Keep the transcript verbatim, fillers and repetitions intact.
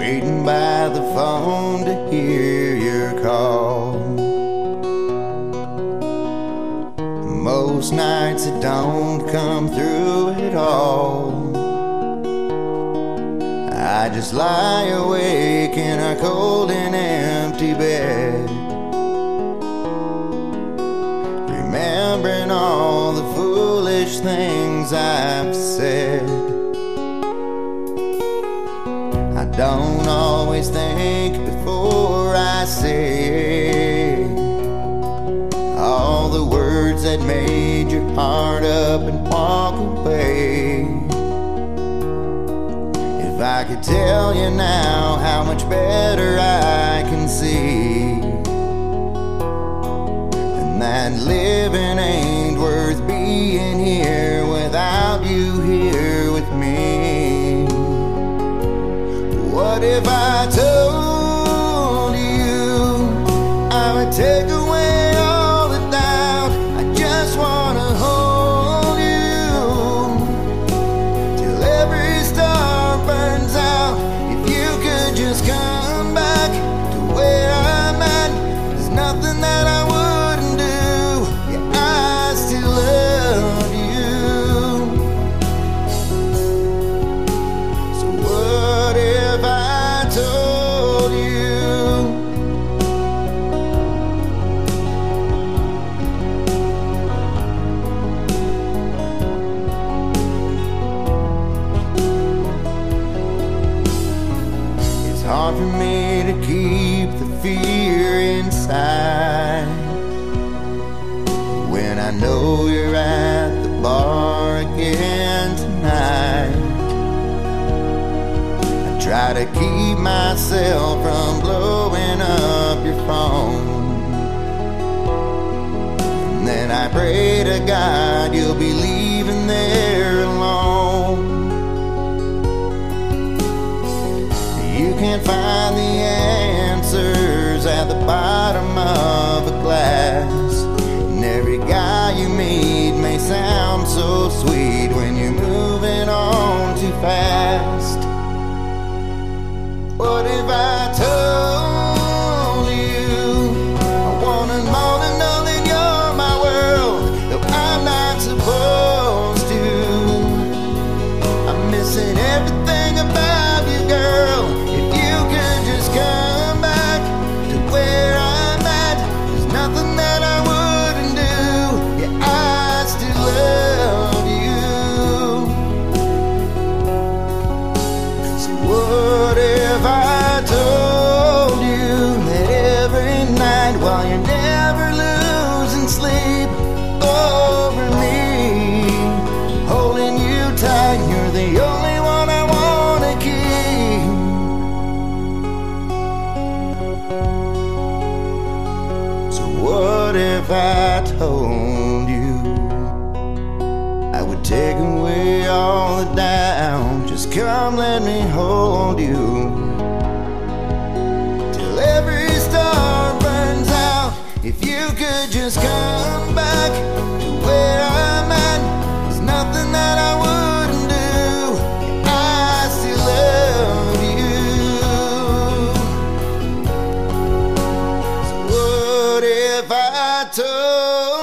waiting by the phone to hear your call. Most nights it don't come through at all. I just lie awake in a cold and empty bed, remembering all the foolish things I've said. I don't always think before I say all the words that made your heart up and walk away. If I could tell you now how much better I can see, and that living ain't worth being here without you here with me. What if I told you I would take away all the doubt? I just wanna hold you till every star burns out. If you could just come back to where I'm at, there's nothing that I wouldn't do. Yeah, I still love you. So what if I told you it's hard for me to keep the fear inside when I know you're at the bar again tonight? I try to keep myself from blowing up your phone, and then I pray to God you'll be leaving there alone. You can't find the answers at the bottom of a glass, and every guy you meet may sound so sweet when you're moving on too fast. What if I told you I wanted more to know that you're my world, though I'm not supposed to? I'm missing everything about you, girl. If you could just come back to where I'm at, there's nothing that I wouldn't do. Yeah, I still love you. So what if I told you that every night while you're never losing sleep over me, holding you tight, you're the only one I wanna keep? So what if I told you I would take away all the doubt? Just come, let me hold you till every star burns out. If you could just come back to where I'm at, there's nothing that I wouldn't do. I still love you. So what if I told